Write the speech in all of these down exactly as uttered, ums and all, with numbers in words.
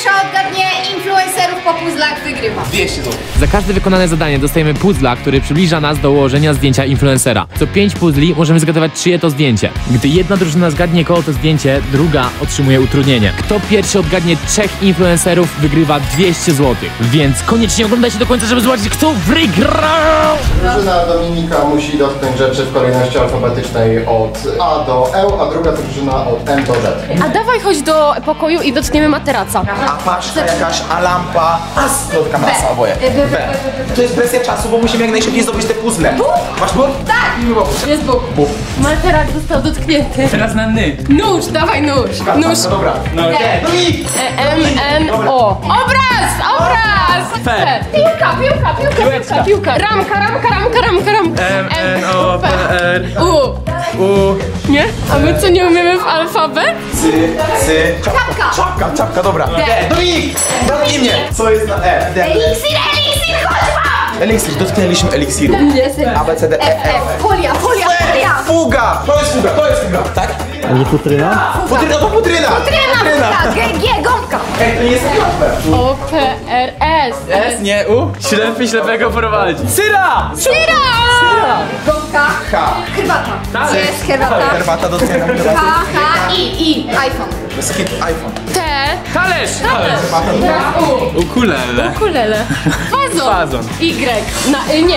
pierwsza odgadnie influencerów po puzzlach, wygrywa. dwieście złotych. Za każde wykonane zadanie dostajemy puzzla, który przybliża nas do ułożenia zdjęcia influencera. Co pięć puzli możemy zgadywać, czyje to zdjęcie. Gdy jedna drużyna zgadnie, koło to zdjęcie, druga otrzymuje utrudnienie. Kto pierwszy odgadnie trzech influencerów, wygrywa dwieście złotych. Więc koniecznie oglądajcie do końca, żeby zobaczyć, kto wygrał! Drużyna Dominika musi dotknąć rzeczy w kolejności alfabetycznej od A do E, a druga drużyna od M do Z. A dawaj chodź do pokoju i dotkniemy materaca. A paczka jakaś, a lampa, a slotka masa oboje. B. To jest presja czasu, bo musimy jak najszybciej zdobyć te puzzle. Masz bóg? Tak! Jest Bóg. Bóg. Materac został dotknięty. Teraz na ny. Nóż, dawaj nóż. Nóż. No dobra. No okej. Dominik! E, M, N, O. Obraz! Obraz! P. Piłka, piłka, piłka, piłka, piłka. Ramka, ramka, ramka, ramka, ramka. M, N, O, P, R. U. U. Nie? A my co, nie umiemy w alfabet? Cy, cy, czapka. Czapka, czapka, dobra. E, Dominik! Dotknij mnie! Co jest na E? D. Eliksir, eliksir, chodź mam! Eliksir, dotknęliśmy eliksiru. A, B, C, D, E, F, F. F, folia, folia, folia. Fuga! To jest fuga, to jest fuga. Tak? A nie futryna? Futryna to futryna! Tryna, G, G, gąbka. Ej, to nie jest łatwe. O, P, R, S. S, nie U. Ślepy ślepego prowadzi. Syra! Syra! Gąbka. H. Herbata. Gdzie jest herbata? Herbata dotknęła H, herbata. H, I, I. iPhone. Skip iPhone. T. Talerz! Teraz U. Ukulele. Ukulele. Fazon. Fazon. Y. Na, y, nie.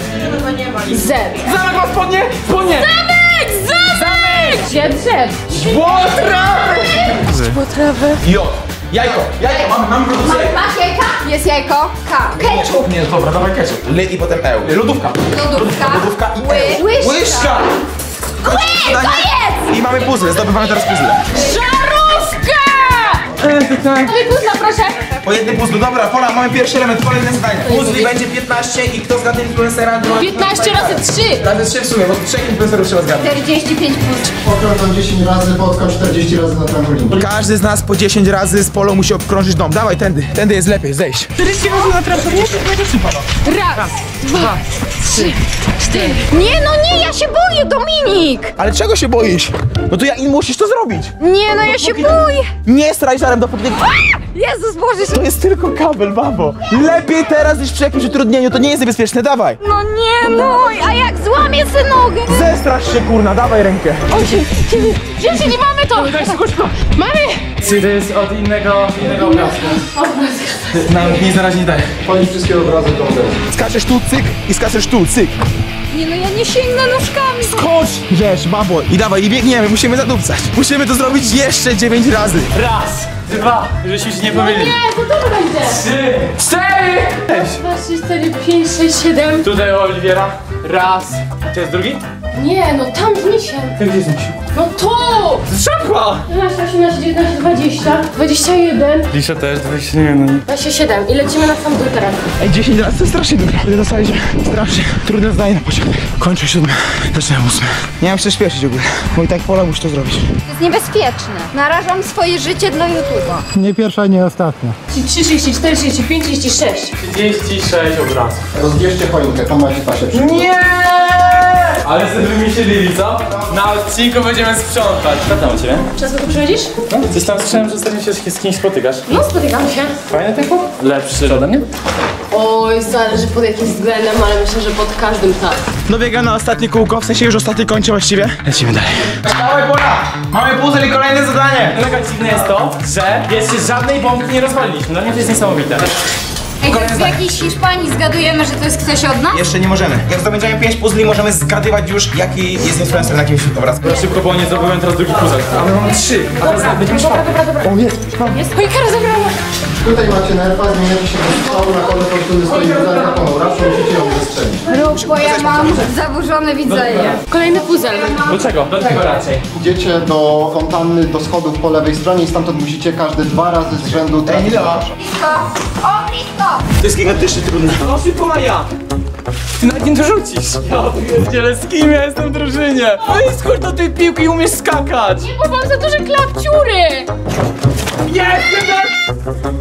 Z. Zamek ma spodnie? Spodnie! Zamek! Zamek! Drzew, drzew. Łotrawy! Potrawy. J. Jajko, jajko, mamy, mamy produkcję. Masz jajka? Jest jajko. K. Ketchup. Nie, dobra, dawaj ketchup. L i potem E. Lodówka. Lodówka. Lodówka i Ły. E. Łyżka. Łyżka! Ły, koniec! I mamy puzzle, zdobywamy teraz puzzle. Żarówka! Dawaj puzla, proszę. Po jednym puzzlu, dobra, Pola, mamy pierwszy element, kolejne zdanie. Puzzli będzie piętnaście i kto zgadnie influencera? piętnaście razy trzy. Razy trzy w sumie, bo trzech influencerów trzeba zgadnąć. czterdzieści pięć plus. Pokrącam dziesięć razy, potkam czterdzieści razy na trampolinie. Każdy z nas po dziesięć razy z Polą musi obkrążyć dom. Dawaj, tędy, tędy jest lepiej, zejść. czterdzieści razy na trampolinie? Raz, dwa, trzy, cztery. Nie, no nie, ja się boję, Dominik. Ale czego się boisz? No to ja im musisz to zrobić. Nie, no ja się boję. Nie straj żarem, dopóki... Jezus Boże. To jest tylko kabel, babo. Lepiej teraz niż przy jakimś utrudnieniu, to nie jest niebezpieczne, dawaj. No nie, no, a jak złamię sobie nogę? Zestrasz się, kurna, dawaj rękę. Osiem, dziewięć, dziesięć, nie mamy to. Daj szybko. Mamy. Czy to jest od innego, innego obrazka? Nawet nie zaraz nie daje. Policz wszystkie obrazy do modelu. Skaczesz tu, cyk i skaczesz tu, cyk. Nie, no ja nie sięgnę nóżkami. Skocz! Wiesz, babo. I dawaj, i biegniemy, musimy zadupcać. Musimy to zrobić jeszcze dziewięć razy. Raz, dwa, żeśmy się nie powiedzieli. Nie, to to będzie. Trzy, cztery! Dwa, trzy, cztery, pięć, sześć, siedem. Tutaj u Oliwiera. Raz. To jest drugi? Nie, no tam wniesie. Gdzie jest misiu? No tu! Szapka! jedenaście, osiemnaście, dziewiętnaście, dwadzieścia, dwadzieścia jeden, Lisza też, dwadzieścia nie wiem, no nie. dwadzieścia siedem i lecimy na sam dół teraz. Ej, dziesięć razy to jest strasznie dużo. W zasadzie strasznie trudne zdanie na początek. Kończę siódme, zaczynam ósme. Nie mam się śpieszyć w ogóle, bo i tak Pola musi to zrobić. To jest niebezpieczne. Narażam swoje życie dla YouTube'a. Nie pierwsza, nie ostatnia. trzy, trzydzieści cztery, trzydzieści pięć, trzydzieści sześć. trzydzieści sześć obrazów. Rozbierzcie choinkę, tam macie pasie przy. Nie! Ale sobie wymyślili, co? Na odcinku będziemy sprzątać. Co tam u ciebie? Często tu przychodzisz? No, coś tam słyszałem, że ostatnio się z kimś spotykasz. No, spotykam się. Fajne tempo? Lepszy ode mnie? Oj, zależy pod jakim względem, ale myślę, że pod każdym tak. Dobiegam na ostatnie kółko, w sensie już ostatnie kończę właściwie. Lecimy dalej. Dawaj, Pola! Mamy puzzle i kolejne zadanie! Mega dziwne jest to, że jeszcze żadnej bombki nie rozwaliliśmy. Dla mnie to jest niesamowite. Ej, to w jakiejś Hiszpanii zgadujemy, że to jest ktoś od nas? Jeszcze nie możemy. Jak zdobędziemy pięć puzli, możemy zgadywać już, jaki jest influencer na jakimś obrazku. Szybko, bo nie zdobyłem teraz drugi puzzle. A my mamy trzy. A teraz będziemy szło. O, jest! Jest. Oj, kara zabrała. Tutaj macie nerfa, zmieniacie się do strzału, na kole fortuny stoi butelka ponowrawcza, musicie ją wystrzelić. Rób, bo ja mam zaburzone widzenie. Kolejny puzzle. Do czego? Do tego raczej. Idziecie do fontanny, do schodów po lewej stronie i stamtąd musicie każdy dwa razy z rzędu trafić na kosza. Blisko. O, blisko. To jest gigantycznie trudne. No szybko, Maja! Ty nawet nie dorzucisz. Ja pierdzielę, z kim ja jestem w drużynie? No i skór do tej piłki i umiesz skakać. Nie, bo mam za duże klapciury. Jest, jeden!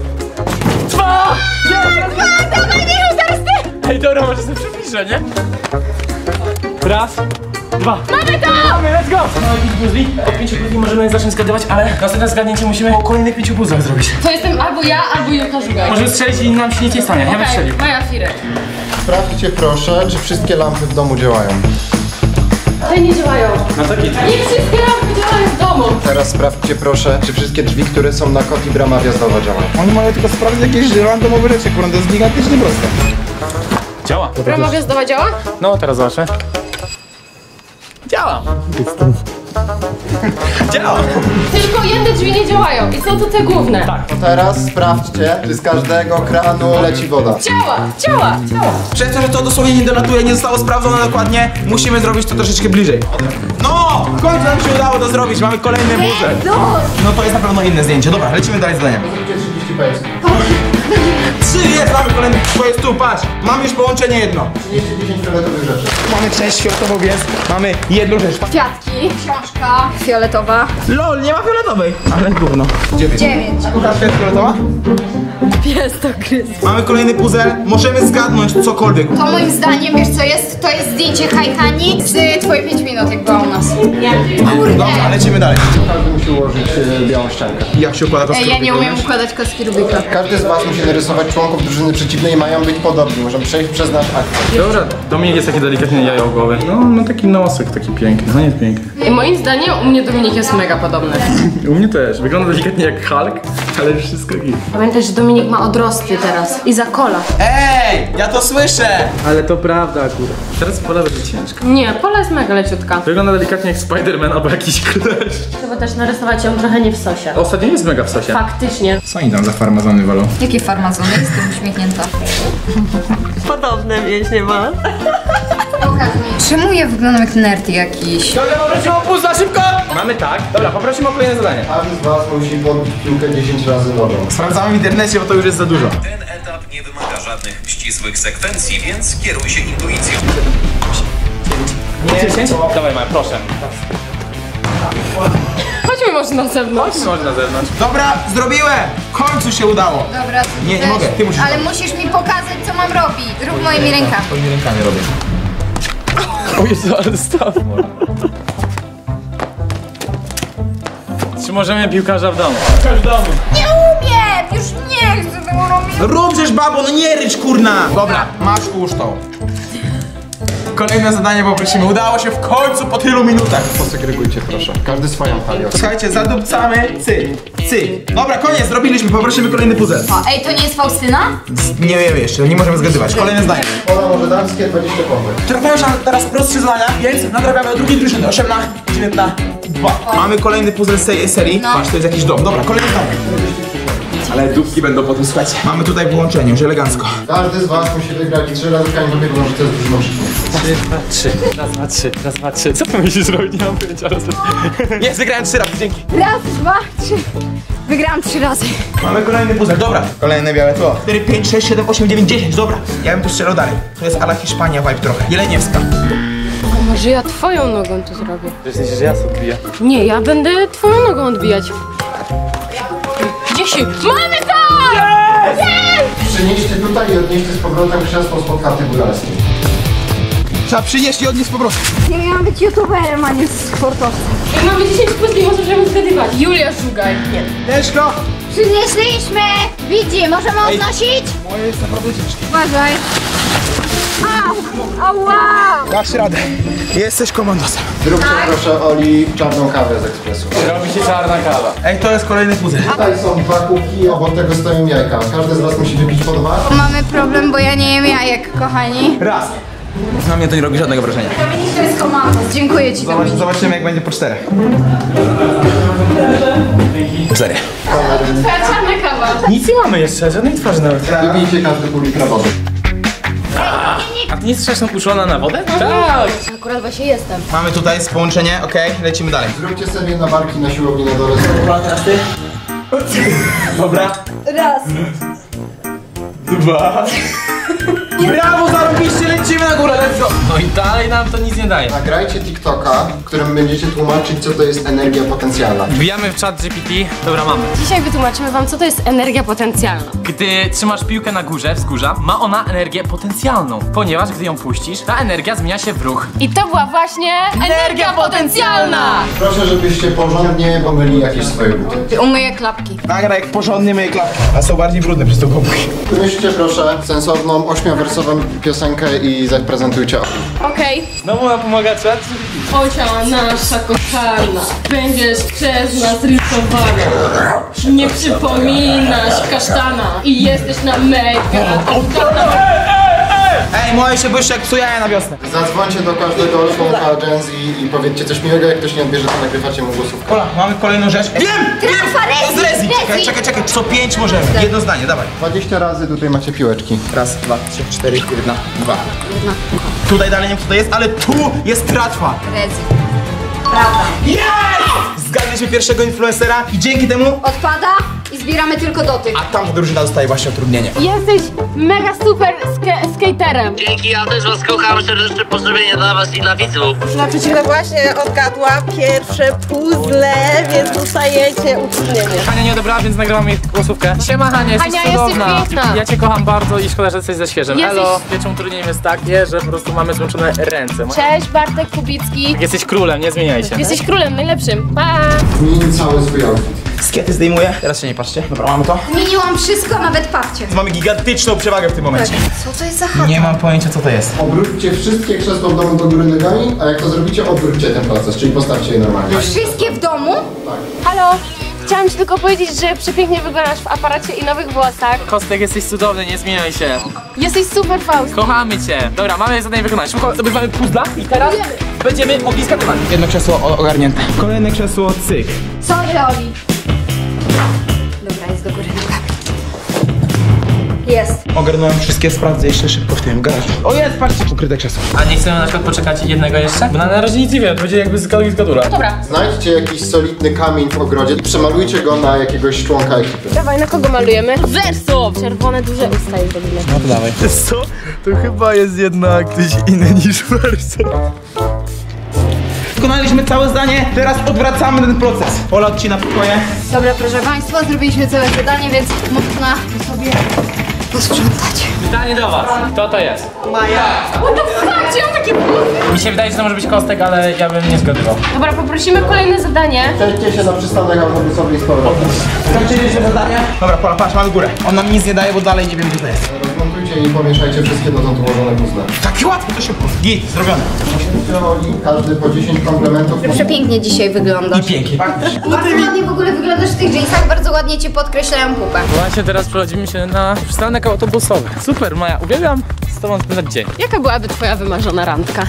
Dwa! Jest! Dawaj, Michał, zaraz ty. Ej, dobra, może sobie przybliżę, nie? Raz, dwa. Mamy to! Mamy, let's go! Mamy pięć puzli. Od pięciu puzli możemy zacząć zgadywać, ale następne zgadnięcie musimy o kolejnych pięciu puzzlach zrobić. To jestem albo ja, albo Julka Żugaj. Możemy strzelić i nam się nic nie stanie. Ja bym Okej, strzelił. Maja Firek. Sprawdźcie proszę, czy wszystkie lampy w domu działają. Te nie działają. No to git. Nie wszystkie lampy działają w domu. Teraz sprawdźcie proszę, czy wszystkie drzwi, które są na kod i brama wjazdowa działają. Oni mają tylko sprawdzić jakieś randomowe rzeczy, kurwa, to jest gigantycznie proste. Działa. Brama wjazdowa działa? No, teraz zobaczę. Działa. Działa. Tylko jedne drzwi nie działają i są to te główne. Tak. Teraz sprawdźcie, czy z każdego kranu leci woda. Działa, działa, działa. Przez to, że to dosłownie nie dolatuje, nie zostało sprawdzone dokładnie, musimy zrobić to troszeczkę bliżej. No! W końcu nam się udało to zrobić, mamy kolejny puzzle. No to jest na pewno inne zdjęcie. Dobra, lecimy dalej z zadaniem. trzydzieści pańskich. Trzy jest, mamy kolejny, to jest tu, patrz. Mamy już połączenie jedno. trzydzieści dziesięć fioletowych rzeczy. Mamy część światową, więc mamy jedną rzecz. Kwiatki, książka fioletowa. LOL, nie ma fioletowej. Ale gówno. Dziewięć. Kartka jest fioletowa? Pies to Krys. Mamy kolejny puzzle, możemy zgadnąć cokolwiek. To moim zdaniem, wiesz co jest? To jest zdjęcie Hajkani z twoje pięć minut, jak była u nas. Kurde. Dobra, lecimy dalej. Każdy musi ułożyć e, białą ściankę. Jak się układa to Ej, ja nie umiem układać kostki Rubika. Każdy z was musi narysować członków drużyny przeciwnej i mają być podobni. Możemy przejść przez nasz akt. Dobra, Dominik jest taki delikatnie jajo głowy. No, ma taki nosek, taki piękny. No nie jest piękny. I moim zdaniem u mnie Dominik jest mega podobny. U mnie też. Wygląda delikatnie jak Hulk, ale wszystko git. Pamiętaj, że Dominik ma odrosty teraz i zakola. Ej, ja to słyszę! Ale to prawda akurat. Teraz pola będzie ciężka. Nie, Pola jest mega leciutka. Wygląda delikatnie jak Spider-Man albo jakiś klesz. Trzeba też narysować ją trochę nie w sosie. Ostatnio jest mega w sosie. Faktycznie. Co oni tam za farmazony walą? Jakie farmazony? Jestem uśmiechnięta. Podobne mięśnie ma. Pokaż mi. Czemu ja wyglądam jak nerd jakiś? Dobra, poprosimy o puzzle, szybko! Mamy tak. Dobra, poprosimy o kolejne zadanie. Każdy z was musi podbić piłkę dziesięć razy nogą. Sprawdzamy w internecie, bo to już jest za dużo. Ten etap nie wymaga żadnych ścisłych sekwencji, więc kieruj się intuicją. dziesięć? Dawaj, Maja, proszę. Chodźmy może na zewnątrz. Chodźmy na zewnątrz. Dobra, zrobiłem! W końcu się udało. Dobra, to Nie, nie też. mogę, ty musisz Ale robić. musisz mi pokazać, co mam robić. Rób moimi rękami. Swoimi rękami robię. O Jezu, ale staw. Czy możemy piłkarza w domu? Piłkarz w domu. Nie umiem! Już nie chcę tego robić. Rób żeż, babo, no nie rycz, kurna! Dobra, masz usztą. Kolejne zadanie poprosimy. Udało się w końcu po tylu minutach. Posegregujcie proszę. Każdy swoją talią. Słuchajcie, zadupcamy, cyk, cyk. Dobra, koniec, zrobiliśmy, poprosimy kolejny puzzle. O, ej, to nie jest Faustyna? Nie wiemy jeszcze, nie możemy zgadywać. Kolejne zdanie. Pola może damskie, dwadzieścia pompek. Trafiają nam teraz prostsze zadania, więc nadrabiamy do drugiej drużyny. osiem na dziewięć na dwa. Mamy kolejny puzzle z tej serii. No. Patrz, to jest jakiś dom. Dobra, kolejny zdanie. Ale dupki będą potem, słuchajcie. Mamy tutaj połączenie, już elegancko. Każdy z was musi wygrać i trzy razy kamień dobiegł, że to jest drużyną przeciwną. Trzy, raz, dwa, trzy, raz, dwa, trzy. Co ty myślisz zrobić? Nie mam pojęcia. Raz, Jest, wygrałem trzy razy, dzięki. Raz, dwa, trzy. Wygrałam trzy razy. Mamy kolejny puzzle, dobra. Kolejne białe tło. cztery, pięć, sześć, siedem, osiem, dziewięć, dziesięć, dobra. Ja bym tu strzelał dalej. To jest ala Hiszpania vibe trochę. Jeleniewska. A może ja twoją nogą to zrobię? Myślisz, że ja sobie odbiję? Nie, ja będę twoją nogą odbijać. Dziesięć. Mamy to! Przynieście tutaj i odnieście z powrotem krzesło z podkarty góralskiej. Trzeba przynieść i odnieść z powrotem. Ja miałam być youtuberem, a nie sportowcem. Jak mamy dziesięć puzli, możemy zgadywać. Julia Żugaj. Nie. Leszko! Przynieśliśmy! Widzi, możemy odnosić? Moje jest naprawdę ciężkie. Uważaj. Au! Ała! Dasz radę. Jesteś komandosem. Zróbcie proszę Oli czarną kawę z ekspresu. Robi się czarna kawa. Ej, to jest kolejny puzzle. Tutaj są dwa kubki, obok tego stoją jajka. Każdy z was musi wypić po dwa. Mamy problem, bo ja nie jem jajek, kochani. Raz. Na mnie to nie robi żadnego wrażenia. Dominik to jest komandos. Dziękuję ci, Zobacz, Dominik. zobaczymy jak będzie po czterech. Cztery. Twoja czarna kawa. Nic nie mamy jeszcze, żadnej twarzy nawet. Wypijcie każdy pół litra wody. A ty nie jesteś czasem uczulona na wodę? Tak! Akurat właśnie jestem. Mamy tutaj połączenie, okej, lecimy dalej. Zróbcie sobie na barki na siłowni na dole. Dobra, teraz ty. Dobra. Raz. Dwa. Brawo, zarobiście, lecimy na górę, let's go! No i dalej nam to nic nie daje. Nagrajcie TikToka, w którym będziecie tłumaczyć, co to jest energia potencjalna. Wbijamy w czat G P T. Dobra, mamy. Dzisiaj wytłumaczymy wam, co to jest energia potencjalna. Gdy trzymasz piłkę na górze, wzgórza, ma ona energię potencjalną, ponieważ gdy ją puścisz, ta energia zmienia się w ruch. I to była właśnie energia potencjalna! Proszę, żebyście porządnie pomyli jakieś swoje buty. Umyję klapki. Nagraj jak porządnie myje klapki, a są bardziej brudne przez tą gąbkę. Wymyślcie proszę sensowną, ośmiowersową piosenkę i zaprezentujcie. Okej. Znowu nam pomaga czat? Ocia nasza kochana, będziesz przez nas rysowana. Nie przypominasz kasztana i jesteś na mega kochana. Ej, moje się błyszczy jak psu jaja na wiosnę. Zadzwońcie do każdego członka Gen Z i powiedzcie coś miłego, jak ktoś nie odbierze, to nagrywacie mu głosówkę. Ola, mamy kolejną rzecz. Wiem! Trafa, To jest Rezi, Rezi! Czekaj, Rezi. czekaj, czekaj, co pięć możemy. Jedno zdanie, dawaj. dwadzieścia razy tutaj macie piłeczki. Raz, dwa, trzy, cztery, jedna, dwa. Tutaj dalej nie wiem co to jest, ale tu jest tratwa. Rezi. Prawda. Yes! Zgadliśmy pierwszego influencera i dzięki temu, Odpada i zbieramy tylko dotyk. a tamta drużyna dostaje właśnie utrudnienie. Jesteś mega super sk- skaterem. Dzięki, ja też was kocham, serdeczne pozdrowienia dla was i dla widzów. Naprzeciwna właśnie odgadła pierwsze puzzle, więc dostajecie utrudnienie. Hania nie odebrała, więc nagrałam jej głosówkę. Siema Hania, jesteś Hania, jesteś cudowna. piękna. Ja cię kocham bardzo i szkoda, że jesteś ze świeżym. Jesteś- Elo, wiecie, utrudnieniem jest takie, że po prostu mamy złączone ręce. Cześć, Bartek Kubicki. Jesteś królem, nie zmieniaj się. Jesteś królem, najlepszym. Pa! Zmień cały swój outfit. Skiety zdejmuję. Teraz się nie patrzcie. Dobra, mamy to. Zmieniłam wszystko, nawet papcie. Mamy gigantyczną przewagę w tym momencie. Co to jest za chata? Nie mam pojęcia co to jest. Obróćcie wszystkie krzesła w domu do góry nogami, a jak to zrobicie, odwróćcie ten proces, czyli postawcie je normalnie. Wszystkie w domu? Halo, chciałam ci tylko powiedzieć, że przepięknie wyglądasz w aparacie i nowych włosach. Kostek, jesteś cudowny, nie zmieniaj się. Jesteś super, Faust. Kochamy cię. Dobra, mamy zadanie wykonać. Szybko zdobywamy puzzla i teraz będziemy mogli zgadywać. Jedno krzesło o- ogarnięte. Kolejne krzesło, cyk. Sorry, Oli. Dobra, jest do góry nogami. Jest. Ogarnąłem wszystkie, sprawdzę jeszcze szybko w tym garażu. O jest, patrzcie, ukryte krzesło. A nie chcemy na przykład poczekać jednego jeszcze? Bo na, na razie nic nie wiem, to będzie jakby z gadki z gadula. Dobra, Znajdźcie jakiś solidny kamień w ogrodzie i przemalujcie go na jakiegoś członka ekipy. dawaj, na kogo malujemy? Werso! Czerwone duże usta i robimy. No to dawaj. Co? To chyba jest jednak ktoś inny niż Werso. Wykonaliśmy całe zdanie, teraz odwracamy ten proces. Ola odcina pokoje. Dobra, proszę Państwa, zrobiliśmy całe zadanie, więc można sobie posprzątać. Pytanie do was. Kto to jest? What the fuck? Gdzie on takie było? Mi się wydaje, że to może być Kostek, ale ja bym nie zgadywał. Dobra, poprosimy kolejne zadanie. Przejdźcie się na przystanek autobusowy z powrotem. Skończyliśmy zadanie. Dobra, Pola, patrz, mamy górę. On nam nic nie daje, bo dalej nie wiem gdzie to jest. Rozmontujcie i pomieszajcie wszystkie dotąd ułożone puzzle. Takie łatwe, to szybko. Git, zrobione. Oli, każdy po dziesięć komplementów. Przepięknie dzisiaj wyglądasz. I pięknie. Faktycznie. Bardzo ładnie w ogóle wyglądasz w tych jeansach, bardzo ładnie Ci podkreślają pupę. Właśnie teraz przechodzimy się na przystanek autobusowy. Super, Maja, uwielbiam z tobą spędzać dzień. Jaka byłaby twoja wymarzona randka?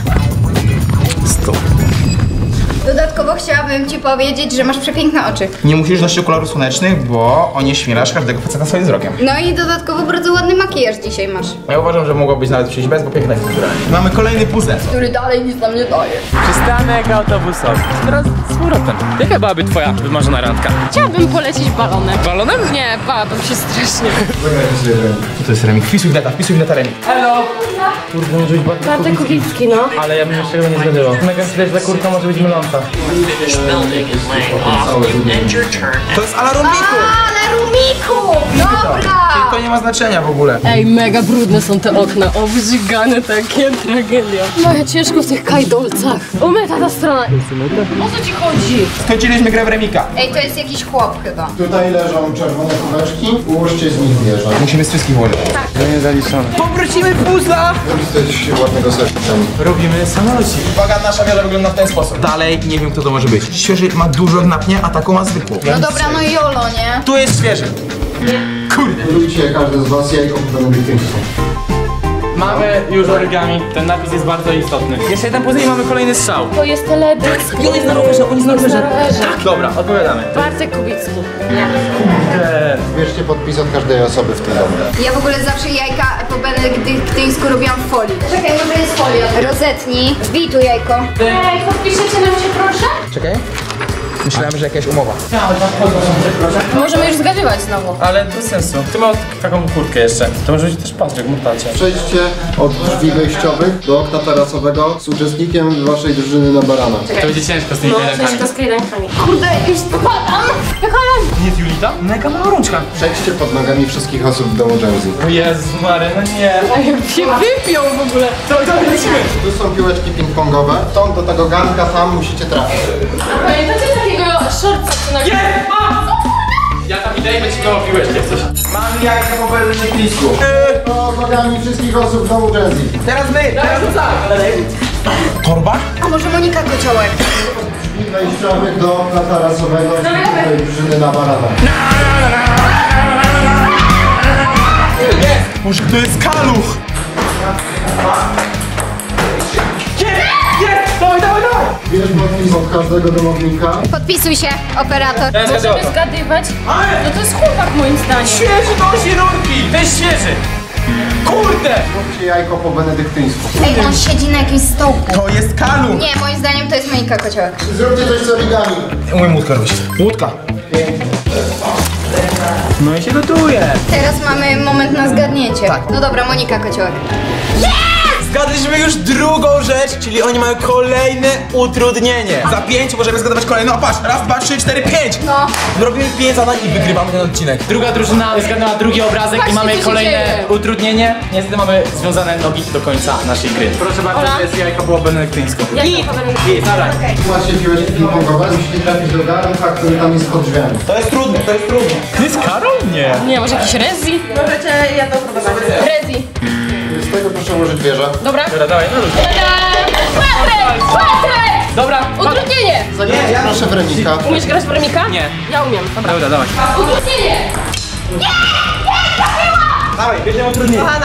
Dodatkowo chciałabym Ci powiedzieć, że masz przepiękne oczy. Nie musisz nosić okularów słonecznych, bo onieśmielasz każdego faceta swoim wzrokiem. No i dodatkowo bardzo ładny makijaż dzisiaj masz. Ja uważam, że mogłabyś nawet przyjść bez, bo piękna jest naturalnie. Mamy kolejny puzzle. Który dalej nic nam nie daje. Przystanek autobusowy. Teraz z powrotem. Jaka byłaby twoja wymarzona randka? Chciałabym polecieć balonem. Balonem? Nie, bałabym się strasznie. Zagrajcie sobie w ręki. Co to jest remik? Wpisuj w neta, wpisuj w neta remik. Hello! Kurde, może być bardzo Bartek Kubicki, no. ale ja bym jeszcze tego nie zgadywał. Mega widać, że kurka może być myląca. Finish building is laying off. You end your turn. To jest ala rumbiku! Ale Rumiku! Dobra! To nie ma znaczenia w ogóle. Ej, mega brudne są te okna, obrzygane takie, tragedia. Moja ciężko w tych kajdolcach. Umyta ta strona. O co ci chodzi? Skończyliśmy grę w remika. Ej, to jest jakiś chłop chyba. Tutaj leżą czerwone kubeczki, ułóżcie z nich wieżę. Musimy z wszystkich włożyć. Powrócimy puzzla! Zrobić coś ładnego sercem. Robimy samolocik. Uwaga, nasza wieża wygląda w ten sposób. Dalej nie wiem kto to może być. Świeży ma dużo napnie, a taką ma zwykłą. No dobra, no jolo, nie? Tu jest świeży. Kurde. Budujcie każdy z was jajko w benedyktyńsku. Mamy już origami. Ten napis jest bardzo istotny. Jeszcze jeden puzzle i mamy kolejny strzał. To jest teledysk. On jest na rowerze, on jest na rowerze. Tak. Dobra, odpowiadamy. Bartek Kubicki. Zbierzcie podpis od każdej osoby w tym domu. Ja w ogóle zawsze jajka po benedyktyńsku robiłam w folii. Czekaj, może jest folia. Rozetnij. Wbij tu jajko. Ej, podpiszecie nam się proszę? Czekaj. Myślałem, że jakaś umowa. Możemy już zgadywać znowu. Ale bez sensu. Ty masz taką kurtkę jeszcze. To może być też Patryk, mutacja. Przejdźcie od drzwi wejściowych do okna tarasowego z uczestnikiem waszej drużyny na barana. To będzie ciężko z tymi No, kajdankami. ciężko z kajdankami. Kurde, już spadam! Wychodź! Nie Julita? Mega mała rączka. Przejdźcie pod nogami wszystkich osób w domu Jonesy. O Jezus Mary, no nie. A jak się wypiął w ogóle. Dawaj, dawaj, lecimy. Tu są piłeczki ping-pongowe. Stąd do tego garnka tam musicie trafić. A pamiętacie takiego shortsa, co na... Nie! A! Ja tam idę i będzie miało piłeczkę jak coś. Mam jajka po berlinie pisku. Pod nogami wszystkich osób w domu Jonesy. Teraz my, teraz Torba? A może Monika Kociołek? Drzwi wejściowych do okna tarasowego z tej drużyny na barana. Boże, to jest kaluch! Dawaj, dawaj, dawaj! Bierz podpis od każdego domownika. Podpisuj się, operator. Możemy zgadywać? No to jest chłopak moim zdaniem. Świeży nosi rurki! To jest świeży! Kurde! Zróbcie jajko po benedyktyńsku. Ej, on siedzi na jakimś stołku. To jest kaluch! Nie, moim zdaniem to jest Monika Kociołek. Zróbcie coś z origami. Umiem łódkę robić. Łódka. No i się gotuje. Teraz mamy moment na zgadnięcie. Tak. No dobra, Monika Kociołek. Zgadliśmy już drugą rzecz, czyli oni mają kolejne utrudnienie. Za pięć możemy zgadywać kolejne. No patrz, raz, dwa, trzy, cztery, pięć. No. Zrobimy pięć zadań i wygrywamy ten odcinek. Druga drużyna zgadnęła drugi obrazek Patrzcie, i mamy co się kolejne dzieje. utrudnienie. Niestety mamy związane nogi do końca naszej gry. Proszę bardzo, Ola. to jest jajko było benedyktyńską. Jak to powiem? I dawaj. Tu macie piłeczki ping-pongowe. Musicie trafić do garnka, który tam jest pod drzwiami. To jest trudne, to jest trudne. To jest Karol? Nie. Nie, może jakiś Rezi? Możecie jedną próbować. Rezi. Z tego proszę ułożyć wieżę. Dobra. Dobra, dawaj, no luz. Patryk! Patryk! Dobra, Utrudnienie! Nie, ja Proszę w remika. Umiesz grać w remika? Nie. Ja umiem. Dobra. Dobra, dawaj. Utrudnienie! Dawaj, bierzemy utrudnienie. Kochana,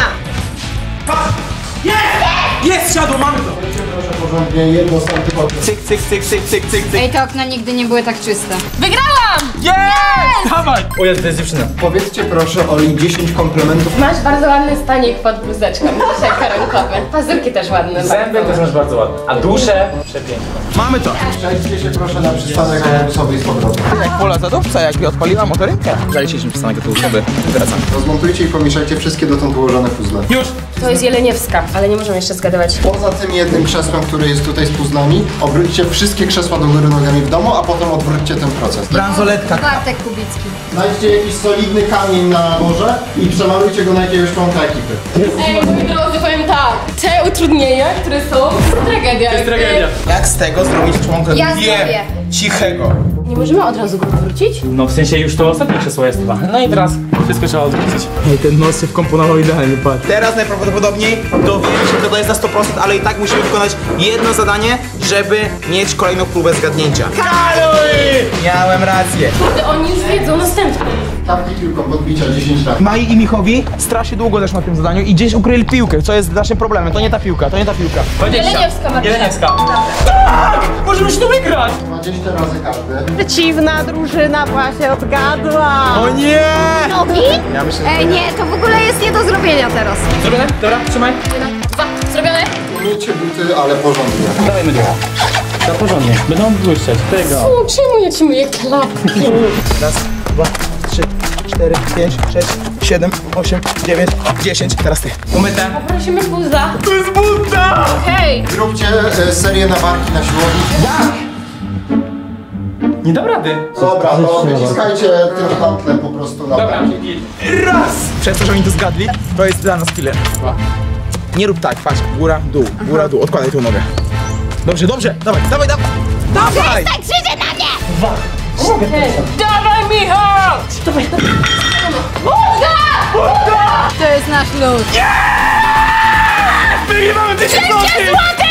Jest, siadło, mamy to. Proszę porządnie jedno z antypodów. Cyk, cyk, cyk, cyk, cyk, cyk, cyk. Ej, te okna nigdy nie były tak czyste. Wygrałam! Jest! Dawaj! O Jezu, to jest dziewczyna. Powiedzcie proszę Oli dziesięć komplementów. Masz bardzo ładny stanik pod bluzeczką. Szeka rękowy. Pazurki też ładne. Zęby też masz bardzo ładne. A dusze? Przepiękne. Mamy to. Przejdźcie się proszę na przystanek autobusowy i z powrotem. Jak pola zadowca, jak odpaliła motorynkę. Zaliczyliśmy przystanek autobusowy. Wracam. Rozmontujcie i pomieszajcie wszystkie dotąd ułożone puzzle. Już! To jest Jeleniewska, ale nie możemy jeszcze zgadywać. Poza tym jednym krzesłem, które jest tutaj z puzzlami, obróćcie wszystkie krzesła do góry nogami w domu, a potem odwróćcie ten proces. Bransoletka. Bartek Kubicki. Znajdźcie jakiś solidny kamień na dworze i przemalujcie go na jakiegoś członka ekipy. Ej, moi drodzy, powiem tak. Te utrudnienia, które są, to tragedia. To jest tragedia. Jak z tego zrobić członka Ja wiem, zrobię. cichego? Nie możemy od razu go wrócić? No w sensie już to ostatnie krzesło jest chyba. No i teraz wszystko trzeba odwrócić. Ej, ten nos się wkomponował idealnie, patrz. Teraz najprawdopodobniej dowiemy się, kto to jest na sto procent, ale i tak musimy wykonać jedno zadanie, żeby mieć kolejną próbę zgadnięcia. Kaluj! Miałem rację. Kurde, oni już wiedzą następny. Tapki piłką podbicia dziesięć lat. Mai i Michowi strasznie długo też na tym zadaniu i gdzieś ukryli piłkę, co jest naszym problemem. To nie ta piłka, to nie ta piłka. Jeleniewska, Marysia. Jeleniewska. Tak! Możemy się tu wygrać! dwadzieścia razy każdy. przeciwna drużyna właśnie odgadła. O nie! Nogi? Ja myślę, że... Ej, nie, to w ogóle jest nie do zrobienia teraz. Zrobione? Dobra, trzymaj. Dwa, zrobione? Umyjcie buty, ale porządnie. Dawajmy dwa. Za porządnie. Będą błyszczeć. Tego. O, czemu ja ci myję klapki? Raz, dwa, trzy, cztery, pięć, sześć, siedem, osiem, dziewięć, dziesięć. Teraz ty. Umyte. Prosimy puza. To jest buta! Hej! Zróbcie e, serię na barki na siłowni. Nie dam rady. Dobra, to wyciskajcie tym handlem po prostu na Dobra. barki. Raz! Przez to, że oni to zgadli, to jest dla nas chwilę. Nie rób tak, patrz, góra, dół, góra, dół, odkładaj tą nogę. Dobrze, dobrze, dawaj, dawaj, dawaj! Dawaj! Tak, krzyczy na mnie! Hej. Dawaj, Michał! Dawaj. To jest nasz lód. Wygrywamy tysiąc złotych!